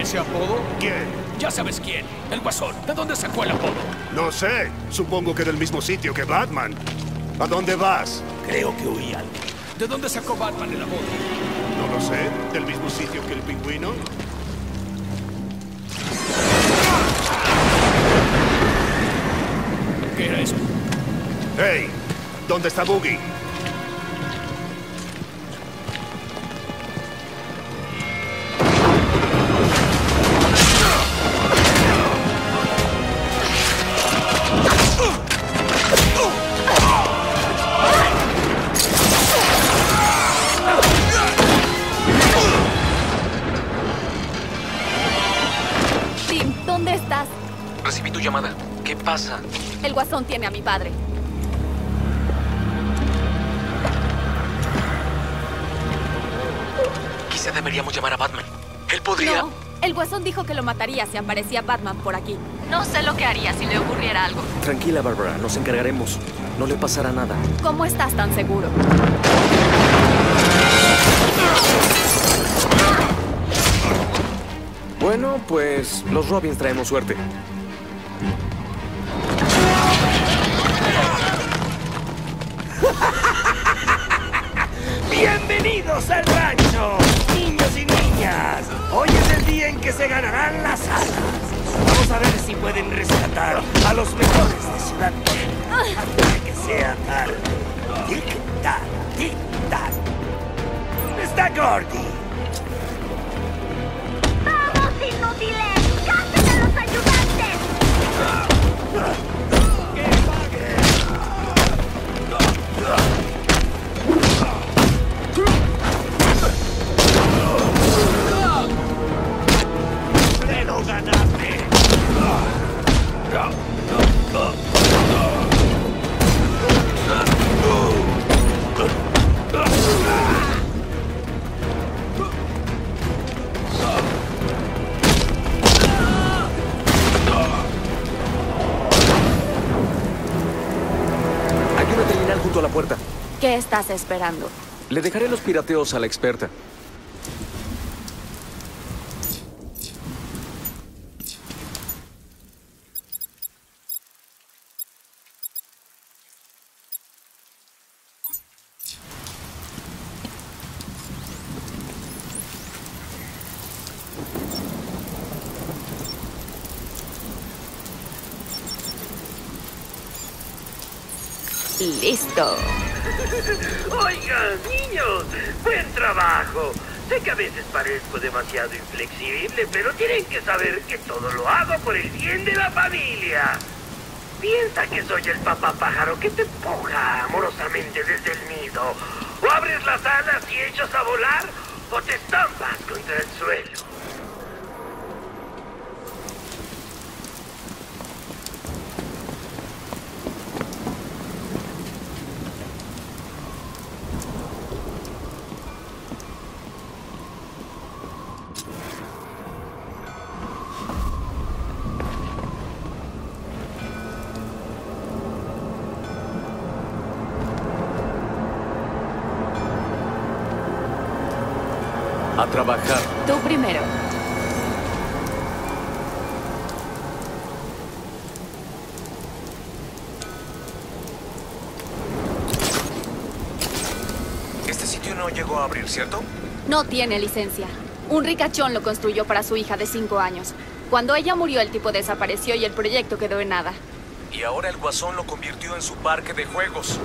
ese apodo? ¿Quién? Ya sabes quién. El Guasón. ¿De dónde sacó el apodo? No sé. Supongo que del mismo sitio que Batman. ¿A dónde vas? Creo que oí algo. ¿De dónde sacó Batman el apodo? No lo sé. ¿Del mismo sitio que el pingüino? ¿Qué era eso? ¡Hey! ¿Dónde está Boogie? Tim, ¿dónde estás? Recibí tu llamada. ¿Qué pasa? El Guasón tiene a mi padre. Quizá deberíamos llamar a Batman. Él podría... No, el Guasón dijo que lo mataría si aparecía Batman por aquí. No sé lo que haría si le ocurriera algo. Tranquila, Bárbara. Nos encargaremos. No le pasará nada. ¿Cómo estás tan seguro? Bueno, pues los Robins traemos suerte. ¡Bienvenidos al rancho, niños y niñas! Hoy es el día en que se ganarán las alas. Vamos a ver si pueden rescatar a los mejores de Ciudad Gótica antes de que sea tarde. Tic-tac, tic-tac. ¡Está Gordy! ¡Vamos, inútiles! ¡Casen a los ayudantes! ¡Te lo ganaste! Hay una terminal junto a la puerta. ¿Qué estás esperando? Le dejaré los pirateos a la experta. Listo. Oigan, niños, buen trabajo. Sé que a veces parezco demasiado inflexible, pero tienen que saber que todo lo hago por el bien de la familia. Piensa que soy el papá pájaro que te empuja amorosamente desde el nido. O abres las alas y echas a volar, o te estampas contra el suelo. A trabajar. Tú primero. Este sitio no llegó a abrir, ¿cierto? No tiene licencia. Un ricachón lo construyó para su hija de 5 años. Cuando ella murió, el tipo desapareció y el proyecto quedó en nada. Y ahora el Guasón lo convirtió en su parque de juegos.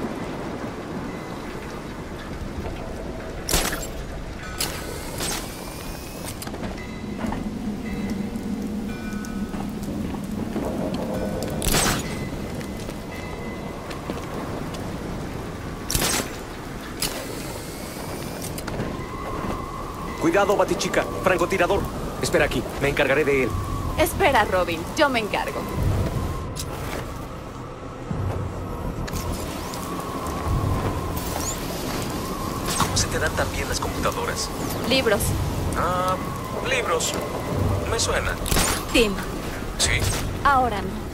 Cuidado, Batichica. Francotirador. Espera aquí. Me encargaré de él. Espera, Robin. Yo me encargo. ¿Cómo se te dan tan bien las computadoras? Libros. Ah, libros. Me suena. Tim, Sí. ahora no.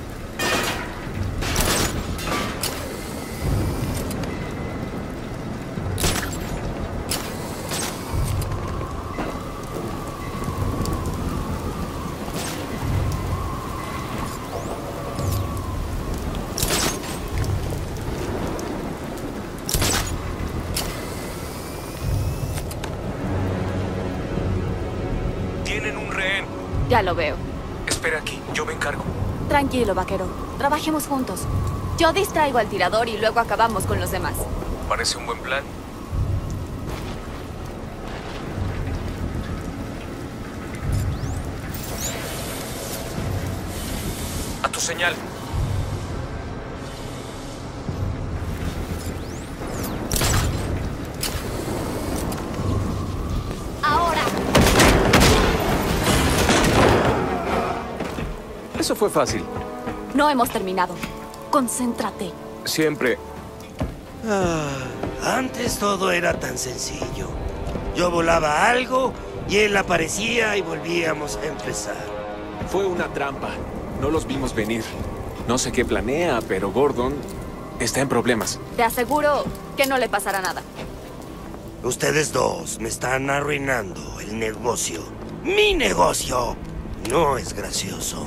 Ya lo veo. Espera aquí, yo me encargo. Tranquilo, vaquero. Trabajemos juntos. Yo distraigo al tirador y luego acabamos con los demás. Parece un buen plan. A tu señal. ¡Ahora! Eso fue fácil. No hemos terminado. Concéntrate. Siempre. Antes todo era tan sencillo. Yo volaba algo y él aparecía y volvíamos a empezar. Fue una trampa. No los vimos venir. No sé qué planea, pero Gordon está en problemas. Te aseguro que no le pasará nada. Ustedes dos me están arruinando el negocio. ¡Mi negocio! No es gracioso.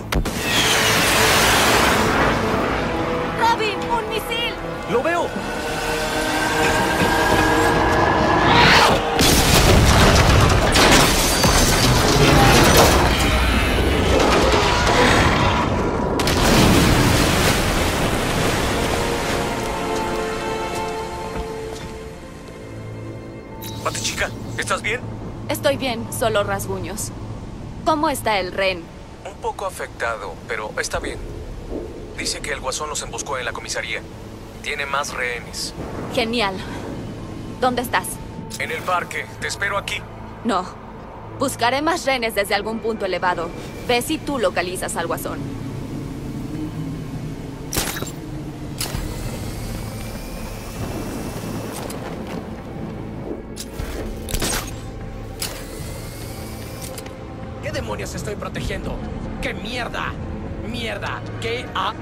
¡Robin! ¡Un misil! ¡Lo veo! Batichica, ¿estás bien? Estoy bien, solo rasguños. ¿Cómo está el Ren? Un poco afectado, pero está bien. Dice que el Guasón los emboscó en la comisaría. Tiene más rehenes. Genial. ¿Dónde estás? En el parque. Te espero aquí. No. Buscaré más renes desde algún punto elevado. Ve si tú localizas al Guasón. ¿Qué demonios estoy protegiendo? ¡Qué mierda! ¡Mierda! ¿Qué ha...?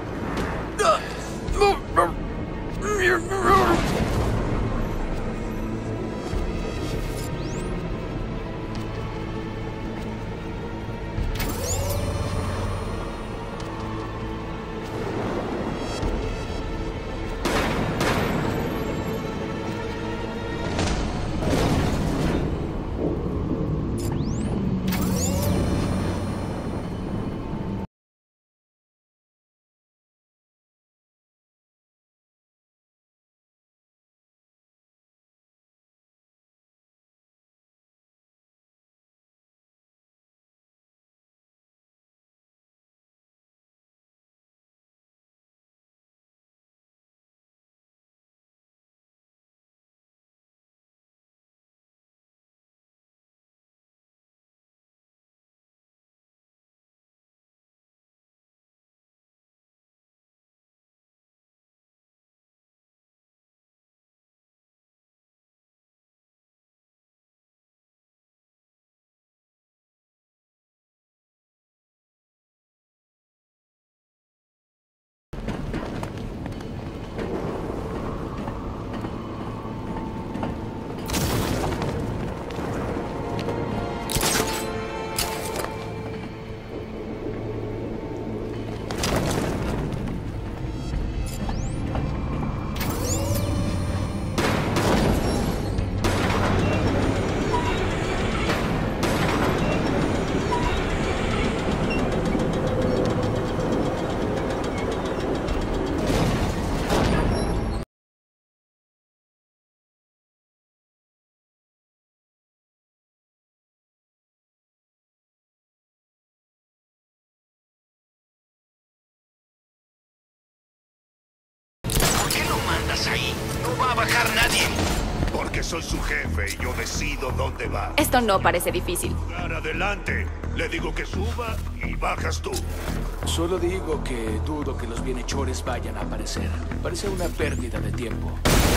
Ahí no va a bajar nadie. Porque soy su jefe y yo decido dónde va. Esto no parece difícil. Adelante. Le digo que suba y bajas tú. Solo digo que dudo que los bienhechores vayan a aparecer. Parece una pérdida de tiempo.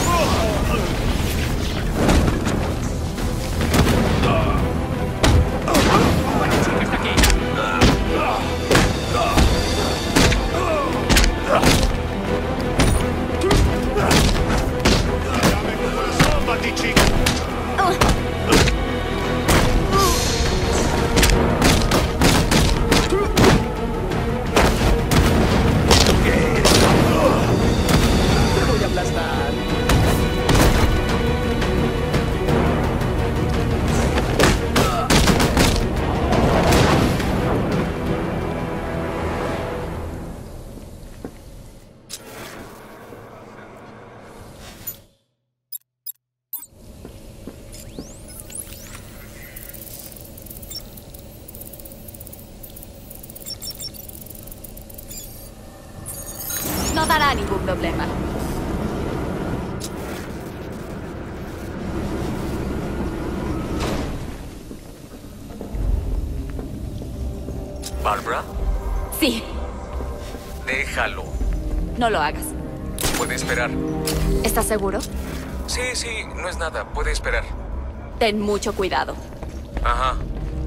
Chica, está aquí. ¡Dame tu corazón, Batichica! Te voy a aplastar. dará ningún problema. ¿Barbara? Sí, Déjalo. no lo hagas. Puede esperar. ¿Estás seguro? Sí, no es nada. Puede esperar. Ten mucho cuidado. Ajá.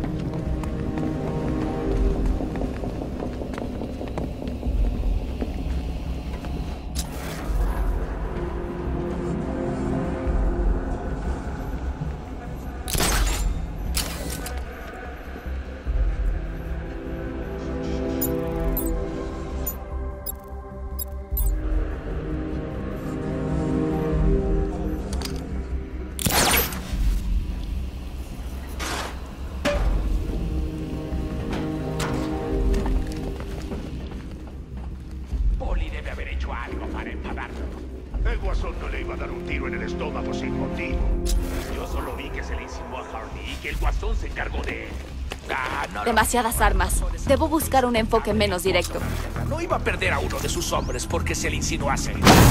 Poli debe haber hecho algo para enfadarlo. El Guasón no le iba a dar un tiro en el estómago sin motivo. Yo solo vi que se le insinuó a Harley y que el Guasón se encargó de él. No, Demasiadas armas. Debo buscar un enfoque menos directo. no iba a perder a uno de sus hombres porque se le insinuase.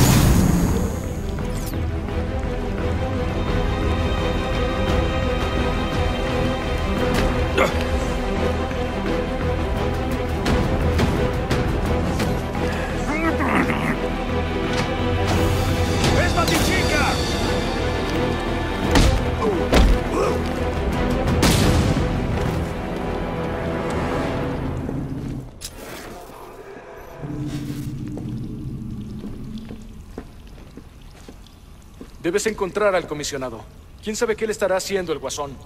¡Es Batichica! Debes encontrar al comisionado. ¿Quién sabe qué le estará haciendo el Guasón?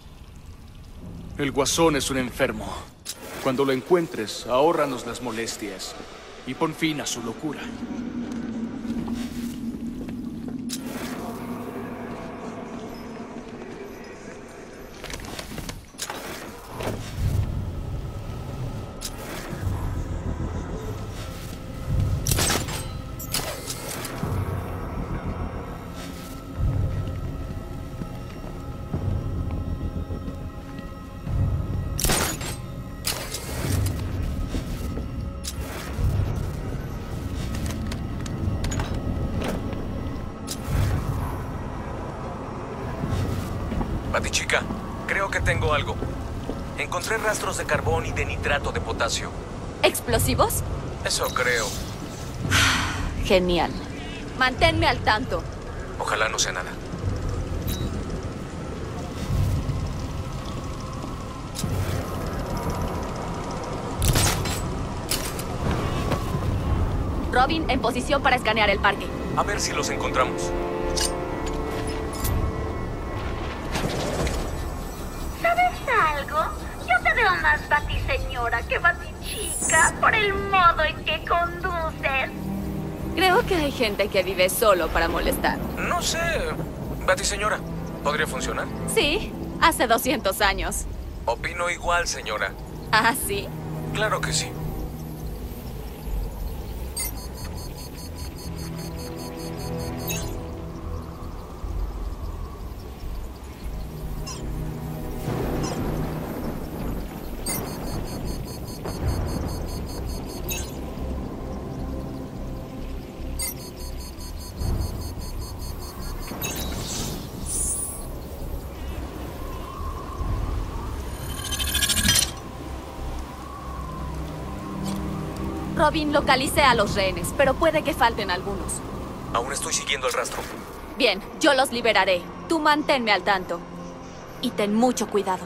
El Guasón es un enfermo. Cuando lo encuentres, ahórranos las molestias y pon fin a su locura. Batichica, creo que tengo algo. Encontré rastros de carbón y de nitrato de potasio. ¿Explosivos? Eso creo. Genial. Manténme al tanto. Ojalá no sea nada. Robin, en posición para escanear el parque. A ver si los encontramos. ¿Sabes algo? Yo te veo más batiseñora que batichica por el modo en que conduces. Creo que hay gente que vive solo para molestar. No sé. Batiseñora, ¿podría funcionar? Sí, hace 200 años. Opino igual, señora. Ah, sí. Claro que sí. Robin, localicé a los rehenes, pero puede que falten algunos. Aún estoy siguiendo el rastro. Bien, yo los liberaré. Tú manténme al tanto. Y ten mucho cuidado.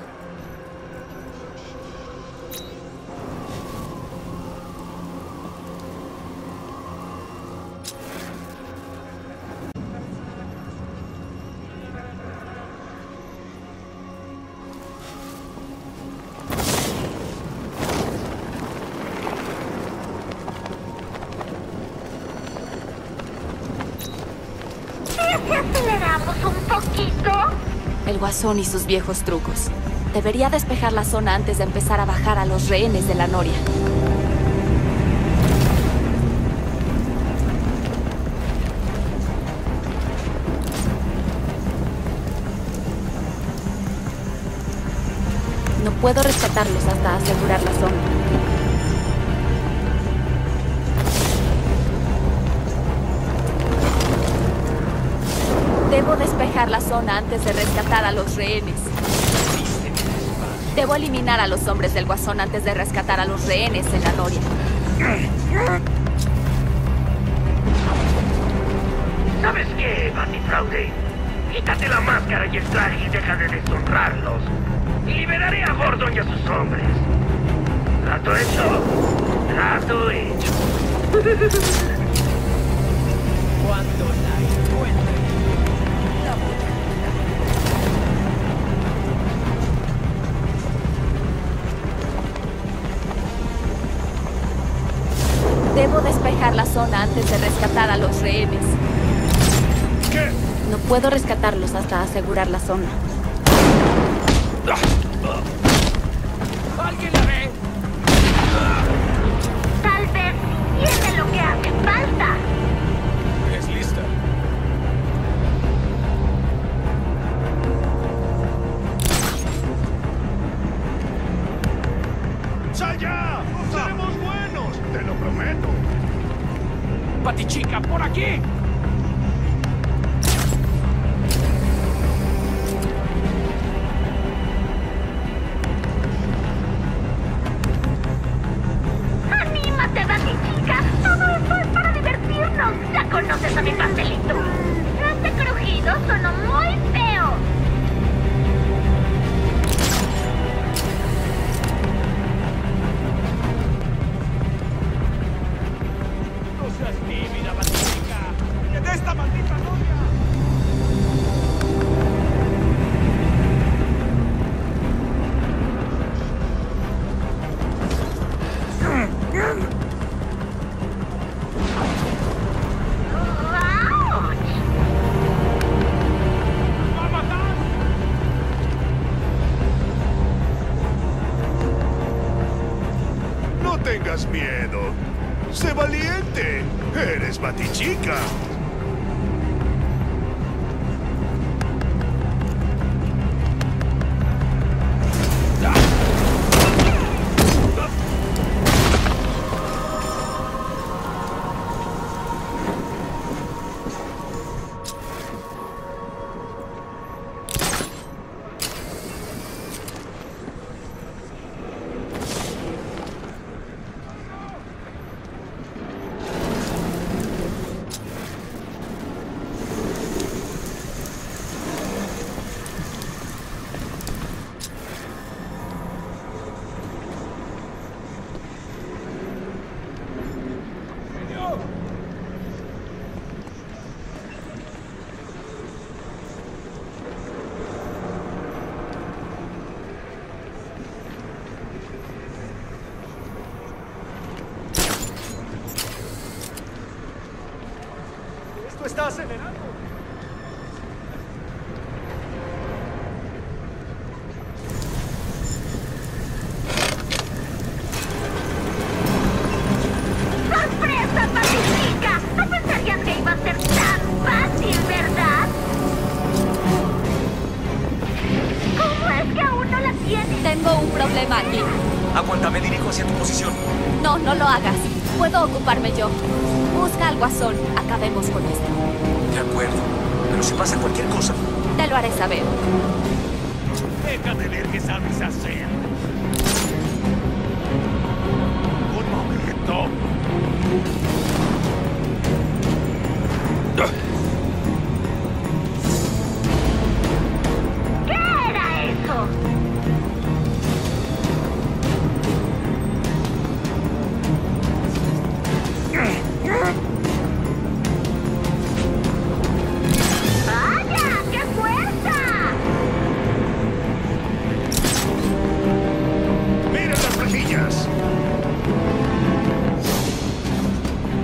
¿Si aceleramos un poquito? El Guasón y sus viejos trucos. Debería despejar la zona antes de empezar a bajar a los rehenes de la Noria. No puedo rescatarlos hasta asegurar la zona. Debo despejar la zona antes de rescatar a los rehenes. Debo eliminar a los hombres del Guasón antes de rescatar a los rehenes en la Noria. ¿Sabes qué, Batifraude? Quítate la máscara y el traje y deja de deshonrarlos. Y liberaré a Gordon y a sus hombres. ¿Trato hecho? Trato hecho. Cuando la encuentre, la Debo despejar la zona antes de rescatar a los rehenes. ¿Qué? No puedo rescatarlos hasta asegurar la zona. ¿Alguien la ve? Tal vez tiene lo que hace falta. Es lista. ¡Sal ya! ¡Seremos buenos! ¡Te lo prometo! ¡Batichica, por aquí! ¡Anímate, Batichica! Todo esto es para divertirnos. ¿Ya conoces a mi pastelito? Este crujido sonó muy feo. ¡No seas tímida, Batichica! ¡De esta maldita novia! ¡Auch! ¡Va a matar! No tengas miedo. ¡Sé valiente! ¡Eres Batichica! ¡Esto está acelerando! ¡Sorpresa, Batichica! No pensarías que iba a ser tan fácil, ¿verdad? ¿Cómo es que aún no la tienes? Tengo un problema aquí. Aguanta, me dirijo hacia tu posición. No, no lo hagas. Puedo ocuparme yo. Busca al Guasón. Acabemos con esto. De acuerdo. Pero si pasa cualquier cosa, Te lo haré saber. ¡Deja de ver qué sabes hacer! ¡Un momento! ¿Qué era eso? ¡Vaya! ¡Qué fuerza! ¡Miren las rejillas!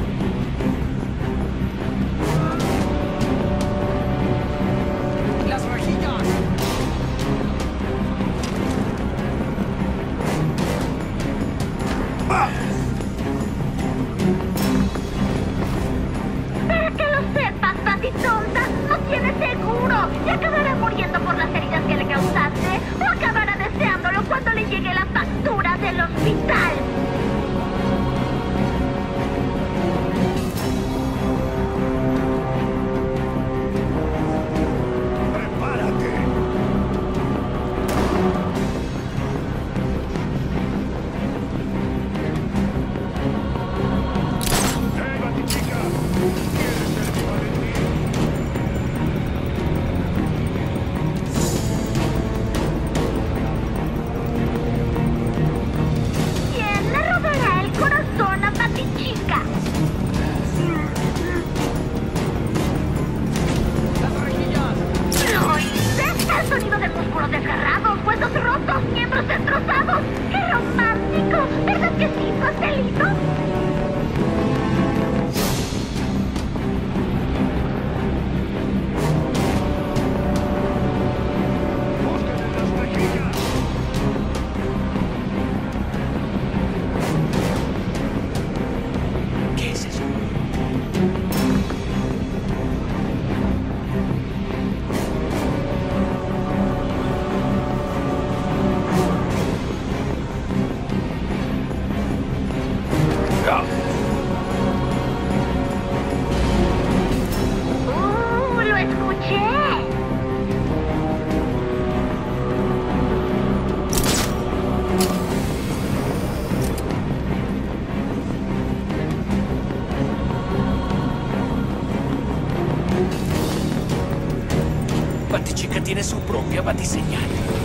su propia batiseñal.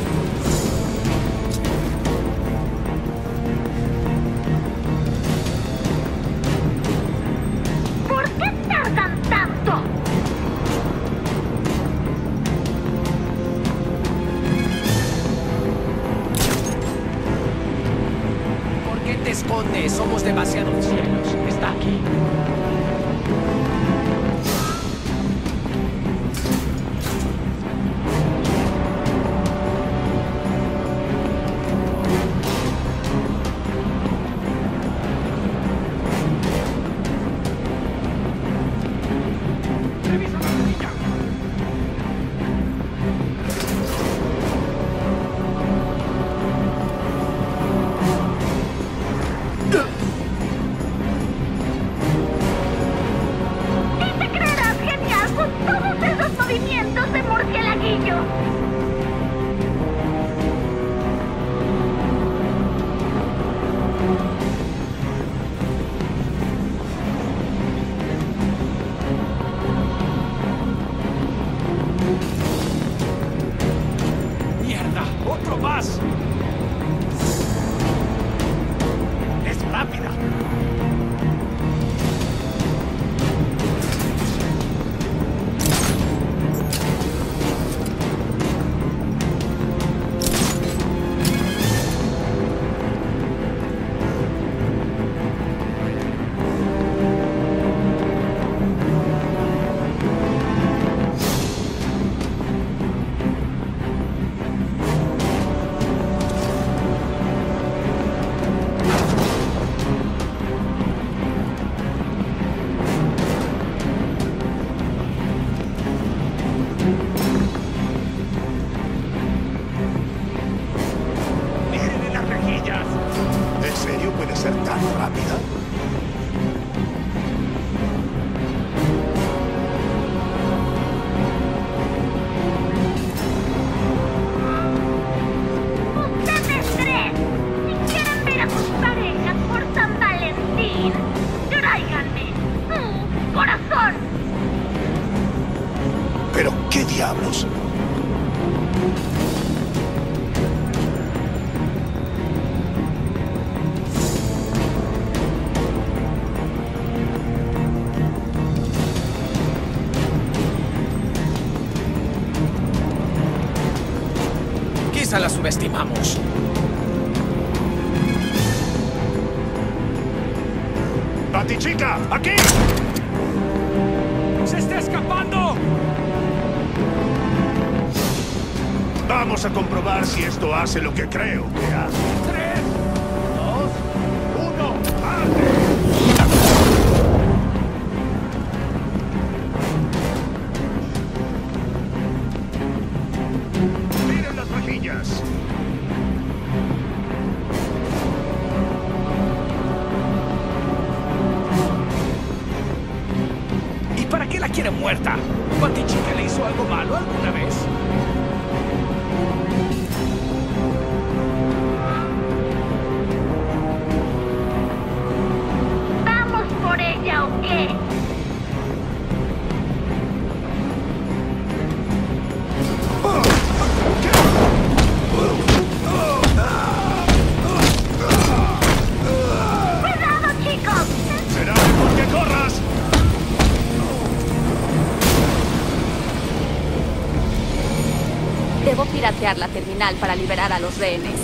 ¿Por qué tardan tanto? ¿Por qué te escondes? Somos demasiados cielos. Está aquí. Revisa la rejilla. Y te creerás genial con todos esos movimientos de murcielaguillo. ¡Mierda! ¡Otro más! ¡Es rápida! ¡Miren las rejillas! ¿En serio puede ser tan rápida? Ustedes tres, si quieren ver a sus parejas por San Valentín, tráiganme su corazón. ¿Pero qué diablos? Quizá la subestimamos. ¡Batichica! ¡Aquí! ¡Se está escapando! Vamos a comprobar si esto hace lo que creo que hace. 3, 2, 1. ¡Miren las rejillas! ¿Y para qué la quiere muerta? ¿Batichica le hizo algo malo alguna vez? ¿Vamos por ella o qué? ¡Cuidado, chicos! ¡Será mejor que corras! Debo piratear la terminal para liberar a los rehenes.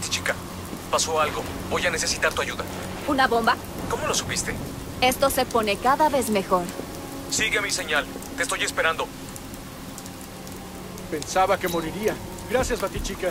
Batichica. Pasó algo. Voy a necesitar tu ayuda. ¿Una bomba? ¿Cómo lo supiste? Esto se pone cada vez mejor. Sigue mi señal. Te estoy esperando. Pensaba que moriría. Gracias, Batichica.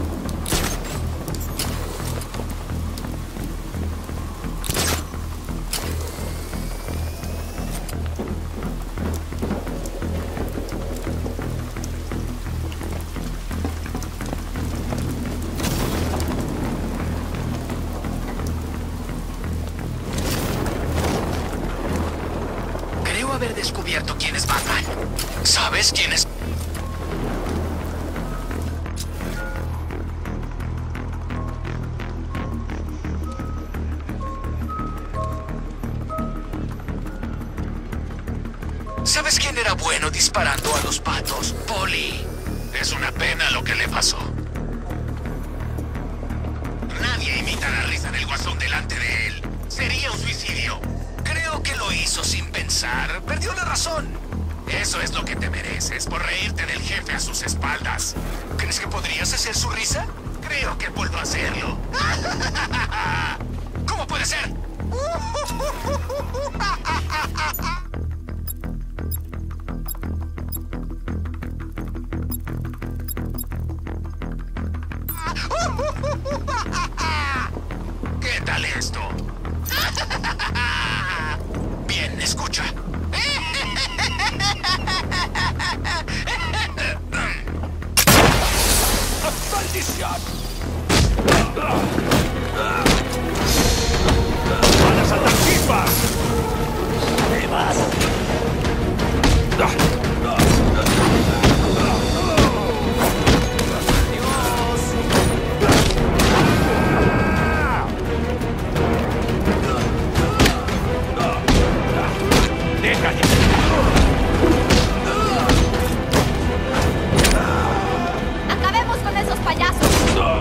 Creo haber descubierto quién es Batman. ¿Sabes quién es? ¿Sabes quién era bueno disparando a los patos? Poli. Es una pena lo que le pasó. Nadie imita la risa del Guasón delante de él. Sería un suicidio. Creo que lo hizo sin pensar. Perdió la razón. Eso es lo que te mereces por reírte del jefe a sus espaldas. ¿Crees que podrías hacer su risa? Creo que puedo hacerlo. ¿Cómo puede ser? ¿Qué tal esto? Bien, escucha. ¡Maldición! ¡Van a saltar chispas! ¡Te vas! ¡Déjale! ¡Acabemos con esos payasos!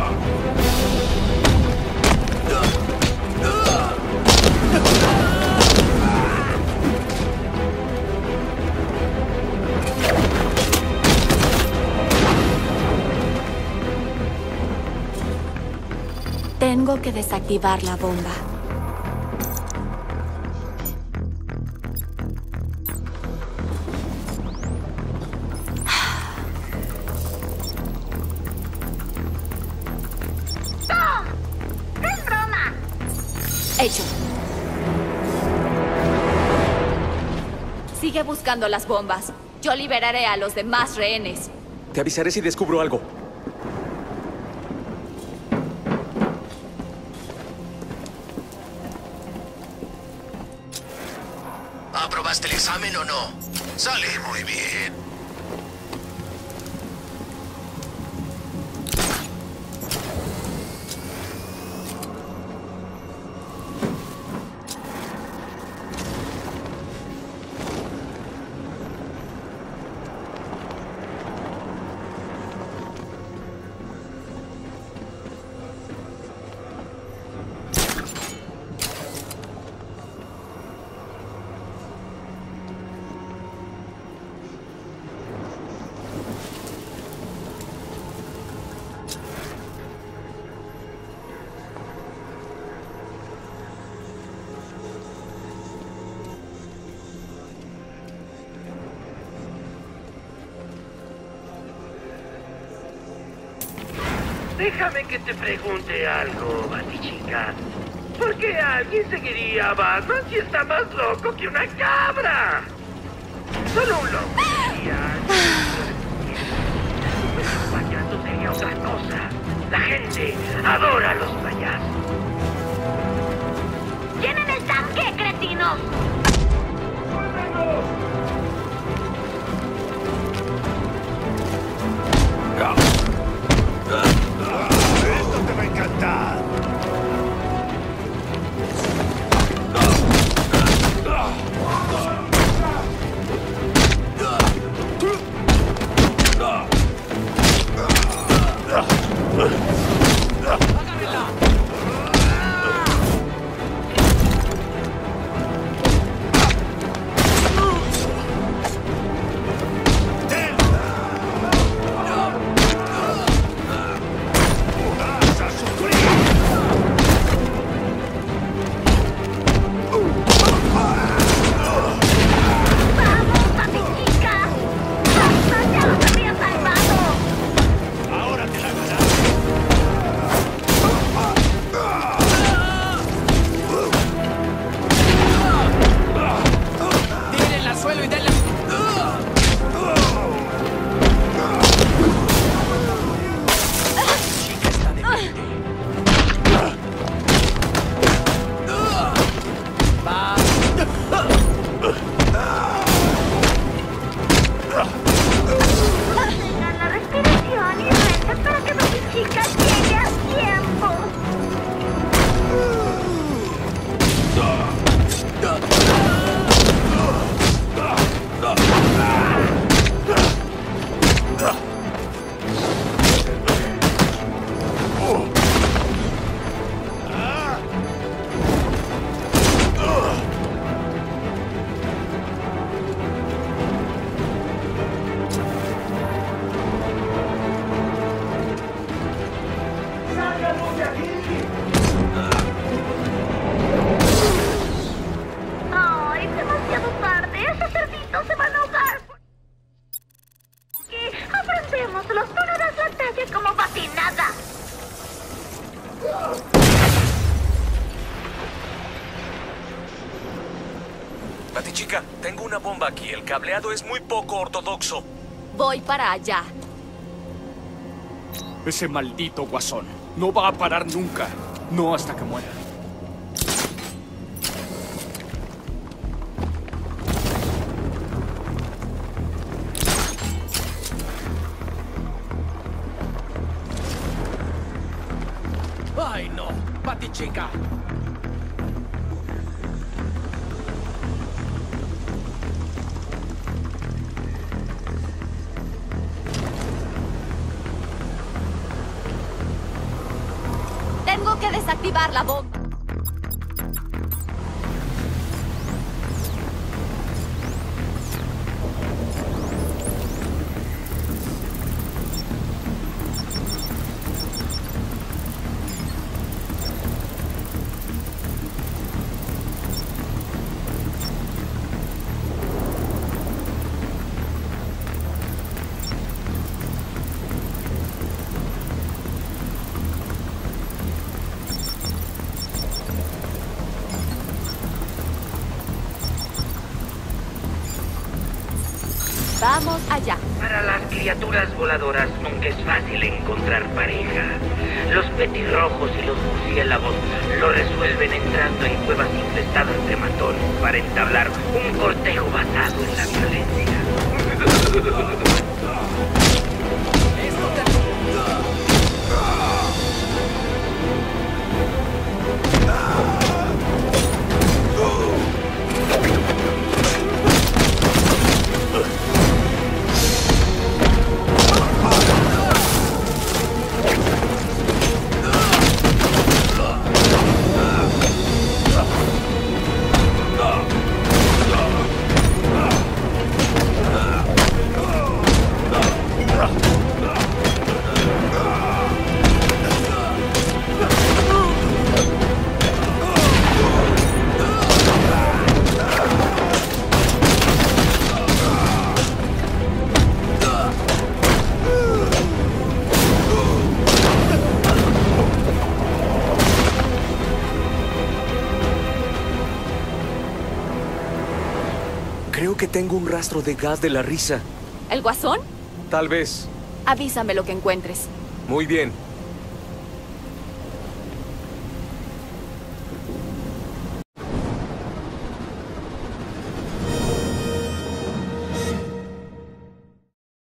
Tengo que desactivar la bomba. ¡Tom! ¡Es broma! Hecho. Sigue buscando las bombas. Yo liberaré a los demás rehenes. Te avisaré si descubro algo. ¿Aprobaste el examen o no? Sale muy bien. Déjame que te pregunte algo, Batichica. ¿Por qué alguien seguiría a Batman si está más loco que una cabra? Solo un loco diría... Pero un payaso sería otra cosa. La gente adora a los payasos. ¡Llenen el tanque, cretinos! ¡Esto te va a encantar! no se van a ahogar. Que aprendémoslos, tú no das la talla como batinada. Batichica, tengo una bomba aquí. El cableado es muy poco ortodoxo. Voy para allá. Ese maldito guasón no va a parar nunca. No hasta que muera. ¡Ay, no! ¡Batichica! Tengo que desactivar la bomba. Vamos allá. Para las criaturas voladoras nunca es fácil encontrar pareja. Los petirrojos y los murciélagos lo resuelven entrando en cuevas infestadas de matones para entablar un cortejo basado en la violencia. Creo que tengo un rastro de gas de la risa. ¿El guasón? Tal vez. Avísame lo que encuentres. Muy bien.